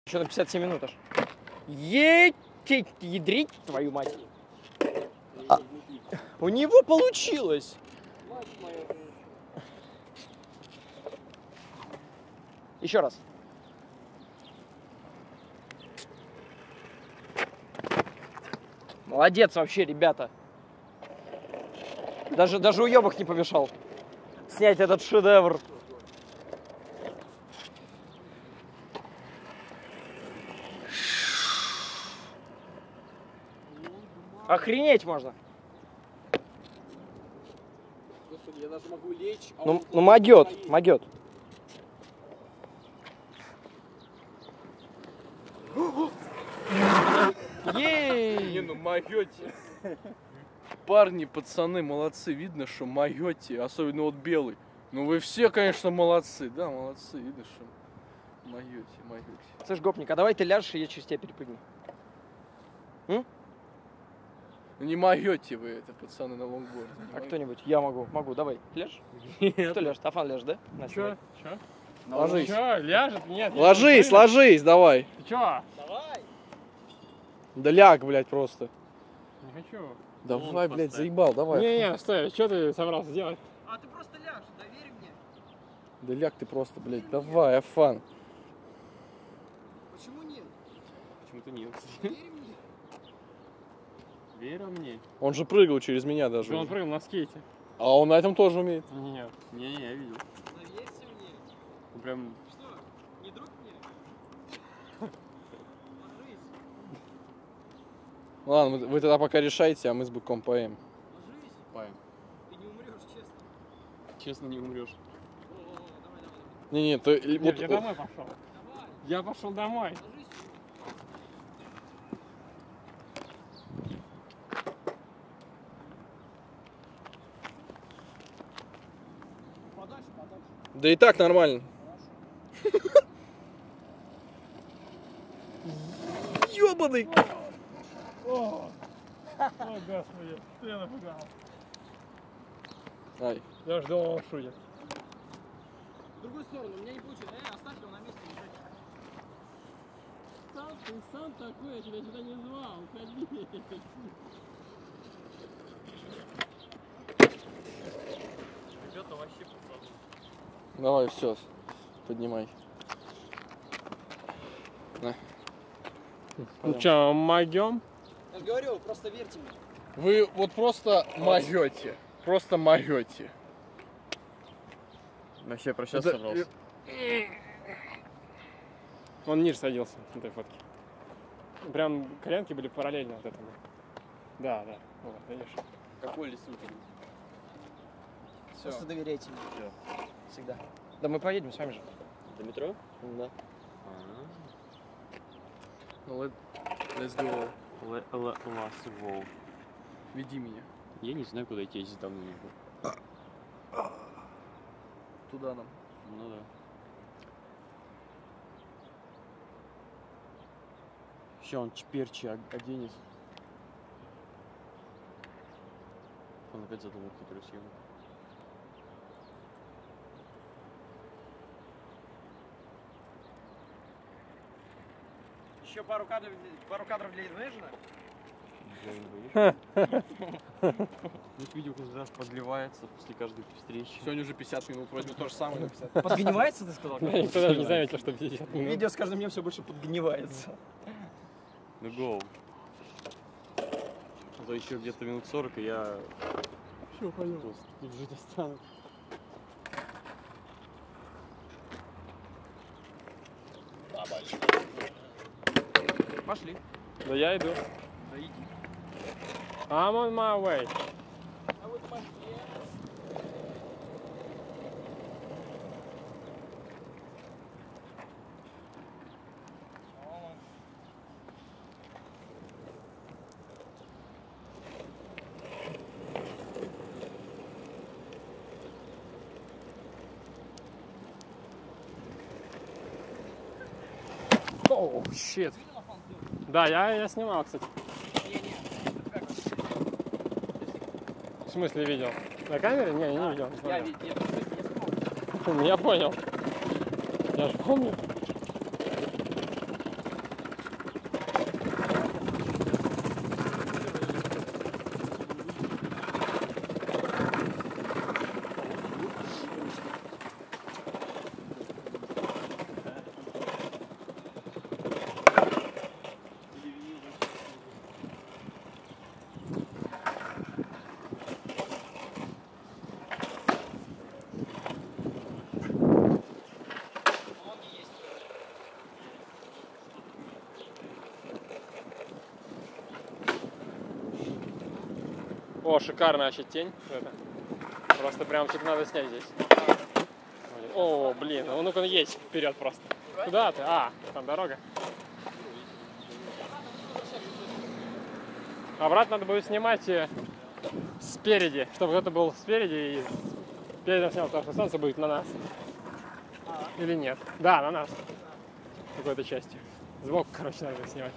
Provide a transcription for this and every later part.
Еще на 57 минут аж. Ядрить твою мать. У него получилось. Еще раз. Молодец вообще, ребята. Даже уебок не помешал снять этот шедевр. Охренеть можно. Господи, я даже могу лечь. Ну могет. Ей! Не, ну могете. Парни, пацаны, молодцы. Видно, что могете. Особенно вот белый. Ну вы все, конечно, молодцы. Да, молодцы. Видно, что могете. Слышь, гопник, а давай ты ляжешь, и я через тебя перепрыгну. Не могете вы это, пацаны, на лонгборде. А кто-нибудь? Я могу, давай. Ляжешь? Нет. Кто ляжет? Афан ляжешь, да? Чё? Ложись. Чё, ляжет? Нет. Ложись, давай. Ты чё? Давай. Да ляг, блядь, просто. Не хочу. Давай, блядь, заебал, давай. Не, стой, что ты собрался делать? А ты просто ляжешь, доверь мне. Да ляг ты просто, блядь, давай, Афан. Почему нет? Почему-то нет. Доверь мне. Верь мне. Он же прыгал через меня даже. Он прыгал на скейте. А он на этом тоже умеет. Нет. Не, я видел. Доверься мне. Прям... Что, не друг мне? Ложись. Ладно, вы тогда пока решайте, а мы с быком поем. Ложись. Паем. Ты не умрешь, честно. Честно, не умрешь. Давай. Не, ты... Нет, я домой пошел. Давай. Я пошел домой. Ложись. Подальше. Да и так нормально. Ёбаный! О, господи, ты напугал. Ай. Я ждал, он шутит. В другую сторону, у меня не получится. Оставь его на месте. Ты сам такой, я тебя сюда не звал. Ходи. Ребята, вообще попал. Давай, все, поднимай. На. Ну что, могем? Я же говорю, просто верьте мне. Вы вот просто могете. Просто могете. Вообще прощаться собрался. Он ниже садился на этой фотке. Прям коленки были параллельно вот этому. Да. Вот, видишь. Какой лисутин? Просто доверяйте мне. Всегда. Да мы поедем с вами же. До метро? Да. Ну, let's go. Let's go. Веди меня. Я не знаю, куда идти, здесь давно не был. Туда нам. Ну да. Сейчас он чперчи оденет. Он опять задумал хитрую съемку. Еще пару кадров для Инвейжена. Вот видео каждый раз подливается после каждой встречи. Сегодня уже 50 минут, вроде то же самое написать. Подгнивается, ты сказал? Никто даже не заметил, что 50 минут. Видео с каждым днем все больше подгнивается. Ну гоу. А то еще где-то минут 40, и я... Все, понял. Тут жить останусь. Пошли. Да я иду. Да иди. I'm on my way. А вот пошли. Оу, щит. Да, я снимал, кстати. В смысле видел? На камере? Не, я не видел. Не Я смотрел. видел. Я понял. Я же помню. О, шикарная вообще тень. Это. Просто прям типа надо снять здесь. О, блин, ну-ка едь вперед просто. Куда ты? А, там дорога. Обратно надо будет снимать спереди, чтобы кто-то был спереди и передом снял, потому что солнце будет на нас. Или нет? Да, на нас. Какой-то частью. Сбоку, короче, надо снимать.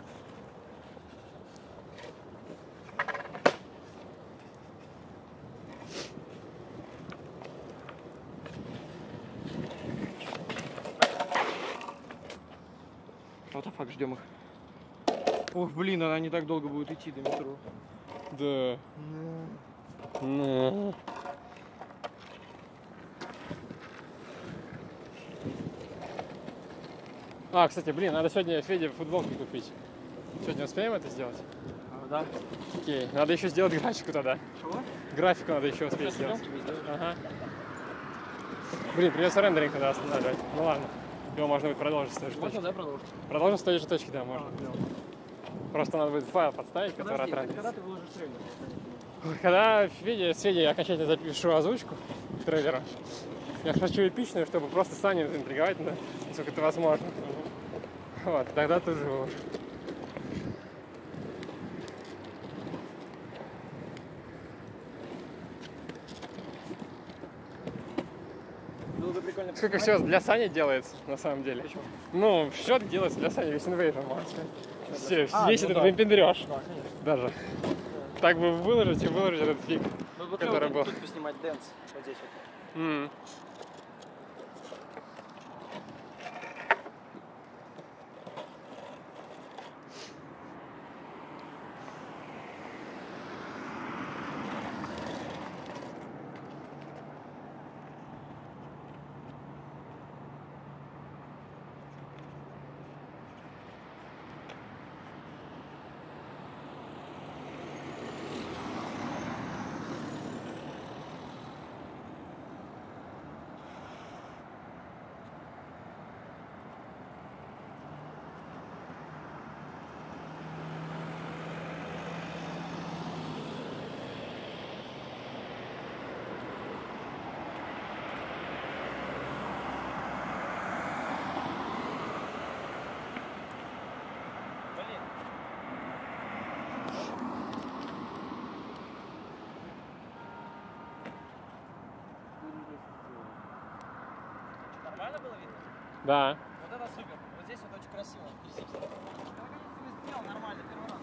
Вот фак, ждем их. Ох, блин, она не так долго будет идти до метро. Да. Ну. А, кстати, блин, надо сегодня Феде футболку купить. Сегодня успеем это сделать? Да. Окей. Надо еще сделать графику тогда. Чего? Графику надо еще успеть сделать. Ага. Блин, придется рендеринг тогда останавливать. Ну ладно. Его можно будет продолжить с той же точки. Можно, да, продолжить? Продолжим с той же точки, да, можно. Просто надо будет файл подставить, который Подожди, отравится. когда ты выложишь трейлер? Когда с Федей я окончательно запишу озвучку трейлера, я хочу эпичную, чтобы просто Саню интриговать, насколько это возможно. Вот, тогда тоже выложу. Было бы прикольно. Сколько всего для Сани делается, на самом деле. Почему? Ну, все делается для Сани, весь инвейжн, можно сказать. Все, А, весь ну этот да. выпендрёж. Да, конечно. Даже. Так бы выложить и выложить этот фиг. Ну, вот Который был. тут поснимать дэнс. Вот здесь вот. Нормально было видно? Да. Вот это супер. Вот здесь вот очень красиво. Наконец-то ты сделал нормально первый раз.